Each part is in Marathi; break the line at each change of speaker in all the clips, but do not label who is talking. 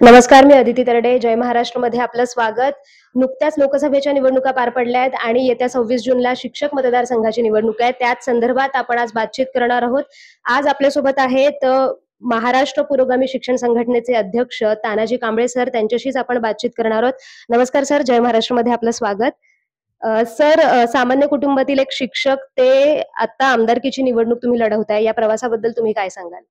नमस्कार, मी अदिती तरडे. जय महाराष्ट्रमध्ये आपलं स्वागत. नुकत्याच लोकसभेच्या निवडणुका पार पडल्या आहेत आणि येत्या 26 जूनला शिक्षक मतदारसंघाची निवडणूक आहे. त्याच संदर्भात आपण आज बातचीत करणार आहोत. आज आपल्यासोबत आहेत महाराष्ट्र पुरोगामी शिक्षण संघटनेचे अध्यक्ष तानाजी कांबळे सर. त्यांच्याशीच आपण बातचीत करणार आहोत. नमस्कार सर, जय महाराष्ट्रमध्ये आपलं स्वागत. सर, सामान्य कुटुंबातील एक शिक्षक ते आता आमदारकीची निवडणूक तुम्ही लढवताय, या प्रवासाबद्दल तुम्ही काय सांगाल?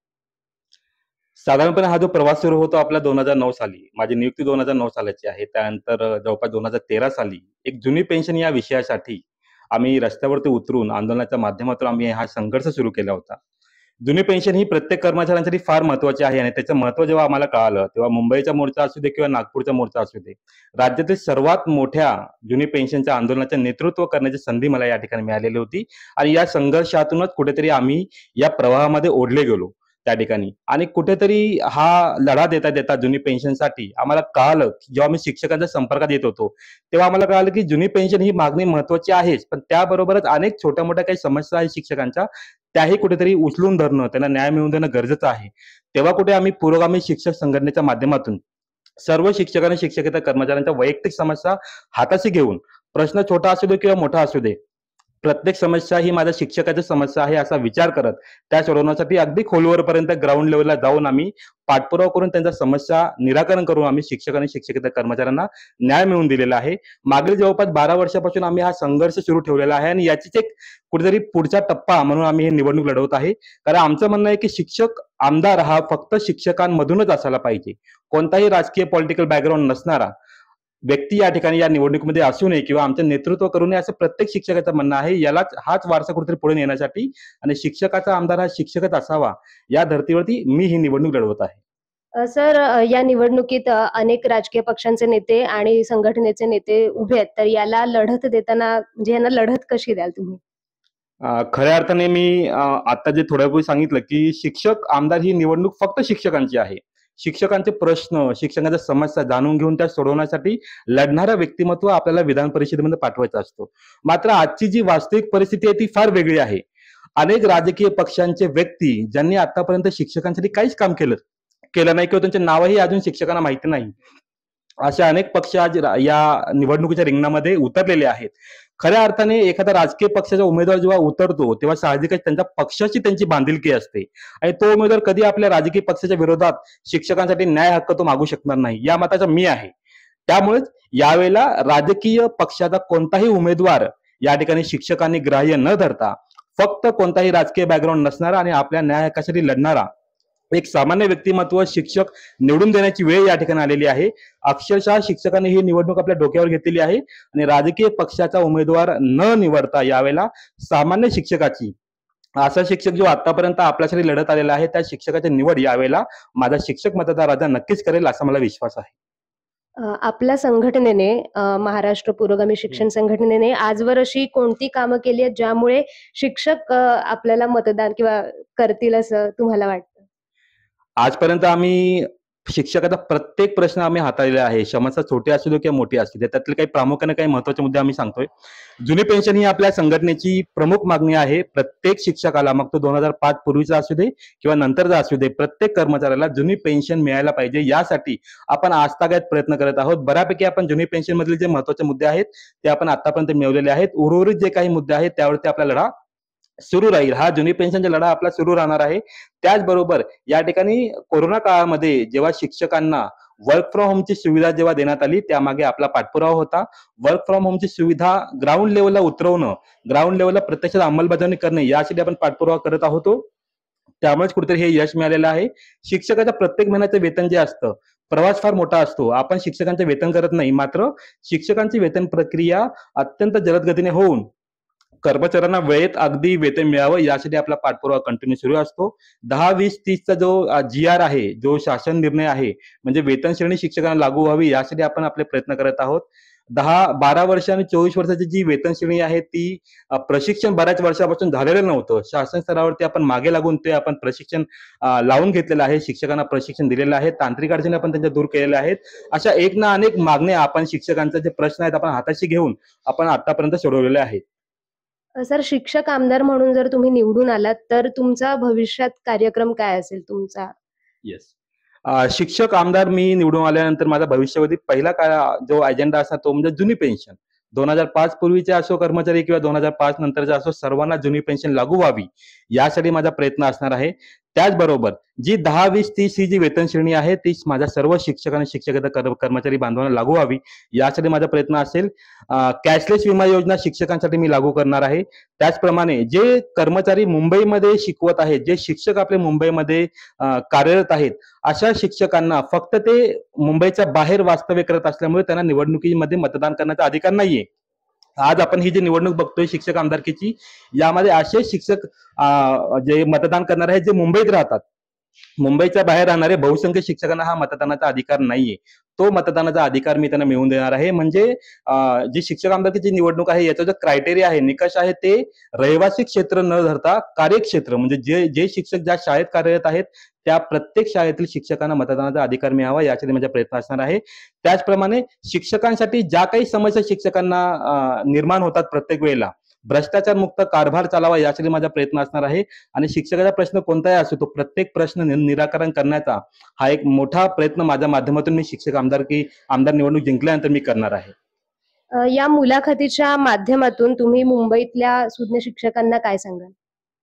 साधारणपणे हा जो प्रवास सुरू होतो आपला 2009 साली. माझी नियुक्ती 2009 सालाची आहे. त्यानंतर जवळपास 2013 साली एक जुनी पेन्शन या विषयासाठी आम्ही रस्त्यावरती उतरून आंदोलनाच्या माध्यमातून आम्ही हा संघर्ष सुरू केला होता. जुनी पेन्शन ही प्रत्येक कर्मचाऱ्यांसाठी फार महत्वाची आहे आणि त्याचं महत्व जेव्हा आम्हाला कळालं तेव्हा मुंबईचा मोर्चा असू दे किंवा नागपूरचा मोर्चा असू दे, राज्यातील सर्वात मोठ्या जुनी पेन्शनच्या आंदोलनाचे नेतृत्व करण्याची संधी मला या ठिकाणी मिळालेली होती आणि या संघर्षातूनच कुठेतरी आम्ही या प्रवाहामध्ये ओढले गेलो त्या ठिकाणी. आणि कुठेतरी हा लढा देता देता जुनी पेन्शनसाठी आम्हाला कळालं, जेव्हा मी शिक्षकांच्या संपर्कात येत होतो तेव्हा आम्हाला कळालं की जुनी पेन्शन ही मागणी महत्वाची आहेच, पण त्याबरोबरच अनेक छोट्या मोठ्या काही समस्या आहेत शिक्षकांच्या, त्याही कुठेतरी उचलून धरणं, त्यांना न्याय मिळवून देणं गरजेचं आहे. तेव्हा कुठे आम्ही पुरोगामी शिक्षक संघटनेच्या माध्यमातून सर्व शिक्षक आणि शिक्षकेतर कर्मचाऱ्यांच्या वैयक्तिक समस्या हाताशी घेऊन, प्रश्न छोटा असू दे किंवा मोठा असू दे, प्रत्येक समस्या ही माझ्या शिक्षकाची समस्या आहे असा विचार करत त्या सोडवण्यासाठी अगदी खोलवरपर्यंत ग्राउंड लेवलला जाऊन आम्ही पाठपुरावा करून त्यांच्या समस्या निराकरण करून आम्ही शिक्षक आणि शिक्षकेतर कर्मचाऱ्यांना न्याय मिळवून दिलेला आहे. मागील जवळपास 12 वर्षापासून आम्ही हा संघर्ष सुरू ठेवलेला आहे आणि याचीच एक कुठेतरी पुढचा टप्पा म्हणून आम्ही हे निवडणूक लढवत आहे. कारण आमचं म्हणणं आहे की शिक्षक आमदार हा फक्त शिक्षकांमधूनच असायला पाहिजे. कोणताही राजकीय पॉलिटिकल बॅकग्राऊंड नसणारा व्यक्ती या ठिकाणी या निवडणुकीमध्ये असू नये किंवा आमचं नेतृत्व करू नये असं प्रत्येक शिक्षकाचं म्हणणं आहे. यालाच हाच वारसा कुठेतरी पुढे नेण्यासाठी आणि शिक्षकाचा आमदार हा शिक्षकच असावा या धर्तीवरती मी ही निवडणूक लढवत आहे.
सर, या निवडणुकीत अनेक राजकीय पक्षांचे नेते आणि संघटनेचे नेते उभे आहेत, तर याला लढत देताना म्हणजे यांना लढत कशी द्याल तुम्ही?
खऱ्या अर्थाने मी आता जे थोड्या वेळी सांगितलं की शिक्षक आमदार ही निवडणूक फक्त शिक्षकांची आहे. शिक्षकांचे प्रश्न, शिक्षकांच्या समस्या जाणून घेऊन त्या सोडवण्यासाठी लढणारा व्यक्तिमत्व आपल्याला विधान परिषदेमध्ये पाठवायचा असतो. मात्र आजची जी वास्तविक परिस्थिती आहे ती फार वेगळी आहे. अनेक राजकीय पक्षांचे व्यक्ती ज्यांनी आतापर्यंत शिक्षकांसाठी काहीच काम केलं नाही किंवा त्यांचे नावही अजून शिक्षकांना माहिती नाही, अशा अनेक पक्ष आज या निवडणुकीच्या रिंगणामध्ये उतरलेले आहेत. खऱ्या अर्थाने एखादा राजकीय पक्षाचा उमेदवार जेव्हा उतरतो तेव्हा साहजिकच त्यांच्या पक्षाची त्यांची बांधिलकी असते आणि तो उमेदवार कधी आपल्या राजकीय पक्षाच्या विरोधात शिक्षकांसाठी न्याय हक्क तो मागू शकणार नाही, या मताचा मी आहे. त्यामुळेच यावेळेला राजकीय पक्षाचा कोणताही उमेदवार या ठिकाणी शिक्षकांनी ग्राह्य न धरता फक्त कोणताही राजकीय बॅकग्राऊंड नसणारा आणि आपल्या न्याय हक्कासाठी लढणारा एक सामान्य व्यक्तिमत्व शिक्षक निवडून देण्याची वेळ या ठिकाणी आलेली आहे. अक्षरशः शिक्षकांनी ही निवडणूक आपल्या डोक्यावर घेतलेली आहे आणि राजकीय पक्षाचा उमेदवार न निवडता यावेळेला सामान्य शिक्षकाची, असा शिक्षक जो आतापर्यंत आपल्यासाठी लढत आलेला आहे त्या शिक्षकाची निवड यावेळेला माझा शिक्षक मतदार राजा नक्कीच करेल असा मला विश्वास आहे.
आपल्या संघटनेने, महाराष्ट्र पुरोगामी शिक्षण संघटनेने आजवर अशी कोणती कामं केली आहेत ज्यामुळे शिक्षक आपल्याला मतदान किंवा करतील असं तुम्हाला वाटतं?
आजपर्यंत आम्ही शिक्षकाचा प्रत्येक प्रश्न आम्ही हाताळलेला आहे. समस्या छोटी असू दे किंवा मोठी असू दे, त्यातले काही प्रामुख्याने काही महत्वाचे मुद्दे आम्ही सांगतोय. जुनी पेन्शन ही आपल्या संघटनेची प्रमुख मागणी आहे. प्रत्येक शिक्षकाला, मग तो 2005 पूर्वीचा असू दे किंवा नंतरचा असू दे, प्रत्येक कर्मचाऱ्याला जुनी पेन्शन मिळायला पाहिजे यासाठी आपण आजतागायत प्रयत्न करत आहोत. बऱ्यापैकी आपण जुनी पेन्शन मधले जे महत्वाचे मुद्दे आहेत ते आपण आतापर्यंत मिळवलेले आहेत. उर्वरित जे काही मुद्दे आहेत त्यावरती आपला लढा सुरू राहील. हा जुनी पेन्शनचा लढा आपला सुरू राहणार आहे. त्याचबरोबर या ठिकाणी कोरोना काळामध्ये जेव्हा शिक्षकांना वर्क फ्रॉम होमची सुविधा जेव्हा देण्यात आली त्यामागे आपला पाठपुरावा होता. वर्क फ्रॉम होमची सुविधा ग्राउंड लेवलला उतरवणं, ग्राउंड लेवलला प्रत्यक्षात अंमलबजावणी करणे यासाठी आपण पाठपुरावा करत आहोत. त्यामुळेच कुठेतरी हे यश मिळालेलं आहे. शिक्षकाच्या प्रत्येक महिन्याचं वेतन जे असतं, प्रवास फार मोठा असतो, आपण शिक्षकांचे वेतन करत नाही, मात्र शिक्षकांची वेतन प्रक्रिया अत्यंत जलद गतीने होऊन कर्मचाऱ्यांना वेळेत अगदी वेतन मिळावं यासाठी आपला पाठपुरावा कंटिन्यू सुरू असतो. 10, 20, 30चा जो GR आहे, जो शासन निर्णय आहे, म्हणजे वेतन श्रेणी शिक्षकांना लागू व्हावी यासाठी आपण आपले प्रयत्न करत आहोत. 10, 12 वर्ष आणि 24 वर्षाची जी वेतन श्रेणी आहे ती प्रशिक्षण बऱ्याच वर्षापासून झालेलं नव्हतं. शासन स्तरावरती आपण मागे लागून ते आपण प्रशिक्षण लावून घेतलेलं आहे. शिक्षकांना प्रशिक्षण दिलेलं आहे. तांत्रिक अडचणी आपण त्यांच्या दूर केलेल्या आहेत. अशा एक ना अनेक मागण्या आपण शिक्षकांचे जे प्रश्न आहेत आपण हाताशी घेऊन आपण आतापर्यंत सोडवलेले आहेत.
सर, शिक्षक आमदार म्हणून जर तुम्ही निवडून आलात तर तुमचा भविष्यात कार्यक्रम काय असेल तुमचा?
येस. शिक्षक आमदार मी निवडून आल्यानंतर माझा भविष्यावधी पहिला जो अजेंडा असा तो म्हणजे जुनी पेन्शन. 2005 पूर्वीचे असो कर्मचारी किंवा 2005 नंतरचे असो सर्वांना जुनी पेन्शन लागू व्हावी यासाठी माझा प्रयत्न असणार आहे. त्याचबरोबर जी 10, 20, 30 ही जी वेतन श्रेणी आहे ती माझ्या सर्व शिक्षक आणि शिक्षकेतर कर्मचारी बांधवांना लागू व्हावी यासाठी माझा प्रयत्न असेल. कॅशलेस विमा योजना शिक्षकांसाठी मी लागू करणार आहे. त्याचप्रमाणे जे कर्मचारी मुंबईमध्ये शिकवत आहेत, जे शिक्षक आपले मुंबईमध्ये कार्यरत आहेत, अशा शिक्षकांना फक्त ते मुंबईच्या बाहेर वास्तव्य करत असल्यामुळे त्यांना निवडणुकीमध्ये मतदान करण्याचा अधिकार नाहीये. आज आपण ही जी निवडणूक बघतोय शिक्षक आमदारकीची, यामध्ये असे शिक्षक जे मतदान करणार आहेत जे मुंबईत राहतात. मुंबईच्या बाहेर राहणारे बहुसंख्य शिक्षकांना हा मतदानाचा अधिकार नाहीये. तो मतदानाचा अधिकार मी त्यांना मिळवून देणार आहे. म्हणजे जी शिक्षक आमदारकीची निवडणूक आहे याचा जो क्रायटेरिया आहे, निकष आहे, ते रहिवासी क्षेत्र न धरता कार्यक्षेत्र म्हणजे जे जे शिक्षक ज्या शाळेत कार्यरत आहेत त्या प्रत्येक शाळेतील शिक्षकांना मतदानाचा अधिकार मिळावा यासाठी माझा प्रयत्न असणार आहे. त्याचप्रमाणे शिक्षकांसाठी ज्या काही समस्या शिक्षकांना निर्माण होतात प्रत्येक वेळेला, भ्रष्टाचार मुक्त कारभार चालावा यासाठी माझा प्रयत्न असणार आहे. आणि शिक्षकाचा प्रश्न कोणताही असो तो प्रत्येक प्रश्न निराकरण करण्याचा हा एक मोठा प्रयत्न माझ्या माध्यमातून मी शिक्षक आमदार निवडणूक जिंकल्यानंतर मी करणार आहे.
या मुलाखतीच्या माध्यमातून तुम्ही मुंबईतल्या सुज्ञ शिक्षकांना काय सांगाल?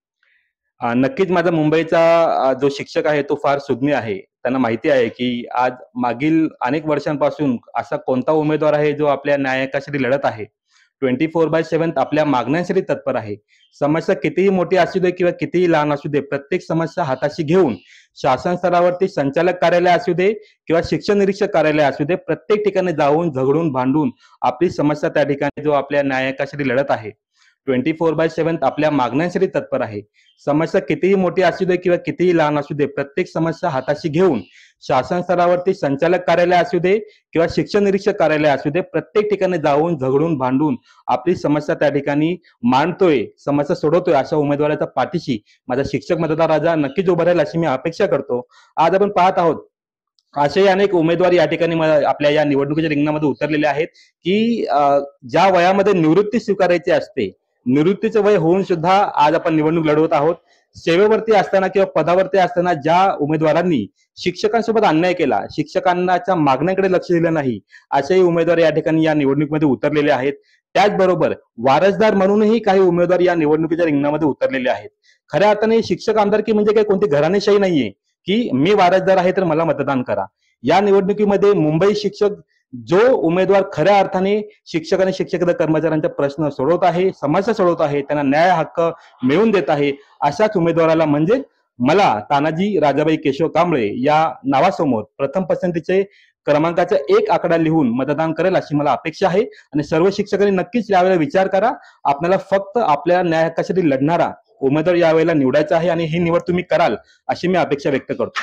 नक्कीच माझा मुंबईचा जो शिक्षक आहे तो फार सुज्ञ आहे. त्यांना माहिती आहे की आज मागील अनेक वर्षांपासून असा कोणता उमेदवार आहे जो आपल्या न्यायासाठी लढत आहे, 24/7 आपल्या मागण्यांसाठी तत्पर आहे. समस्या कितीही मोठी असू दे किंवा कितीही लहान असू दे, प्रत्येक समस्या हाताशी घेऊन शासन स्तरावरती संचालक कार्यालय असू दे किंवा शिक्षण निरीक्षक कार्यालय असू दे, प्रत्येक ठिकाणी जाऊन झगडून भांडून आपली समस्या त्या ठिकाणी जो आपल्या न्यायासाठी लढत आहे, 24/7 आपल्या मागण्यांसाठी तत्पर आहे. समस्या कितीही मोठी असू दे किंवा कितीही लहान असू दे, प्रत्येक समस्या हाताशी घेऊन शासन स्तरावरती संचालक कार्यालय असू दे किंवा शिक्षण निरीक्षक कार्यालय असू दे, प्रत्येक ठिकाणी जाऊन झगडून भांडून आपली समस्या त्या ठिकाणी मांडतोय, समस्या सोडवतोय अशा उमेदवाराच्या पाठीशी माझा शिक्षक मतदार राजा नक्कीच उभा राहील अशी मी अपेक्षा करतो. आज आपण पाहत आहोत असे अनेक उमेदवार या ठिकाणी आपल्या या निवडणुकीच्या रिंगणामध्ये उतरलेले आहेत की ज्या वयामध्ये निवृत्ती स्वीकारायची असते, निवृत्तीचं वय होऊन सुद्धा आज आपण निवडणूक लढवत आहोत. सेवेवरती असताना किंवा पदावरती असताना ज्या उमेदवारांनी शिक्षकांसोबत अन्याय केला, शिक्षकांच्या मागण्यांकडे लक्ष दिलं नाही, असेही उमेदवार या ठिकाणी या निवडणुकीमध्ये उतरलेले आहेत. त्याचबरोबर वारसदार म्हणूनही काही उमेदवार या निवडणुकीच्या रिंगणामध्ये उतरलेले आहेत. खऱ्या अर्थाने शिक्षक आमदारकी म्हणजे काही कोणती घराणेशाही नाहीये की मी वारसदार आहे तर मला मतदान करा. या निवडणुकीमध्ये मुंबई शिक्षक जो उमेदवार खऱ्या अर्थाने शिक्षक आणि शिक्षकेतर कर्मचाऱ्यांचा प्रश्न सोडवत आहे, समस्या सोडवत आहे, त्यांना न्याय हक्क मिळवून देत आहे, अशाच उमेदवाराला म्हणजे मला तानाजी राजाबाई केशव कांबळे या नावासमोर प्रथम पसंतीचे क्रमांकाचा 1 आकडा लिहून मतदान करेल अशी मला अपेक्षा आहे. आणि सर्व शिक्षकांनी नक्कीच यावेळेला विचार करा. आपल्याला फक्त आपल्या न्याय हक्कासाठी लढणारा उमेदवार यावेळेला निवडायचा आहे आणि ही निवड तुम्ही कराल अशी मी अपेक्षा व्यक्त करतो.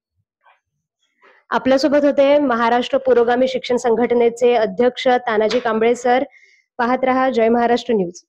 आपल्यासोबत होते महाराष्ट्र पुरोगामी शिक्षण संघटनेचे अध्यक्ष तानाजी कांबळे सर. पाहत रहा जय महाराष्ट्र न्यूज.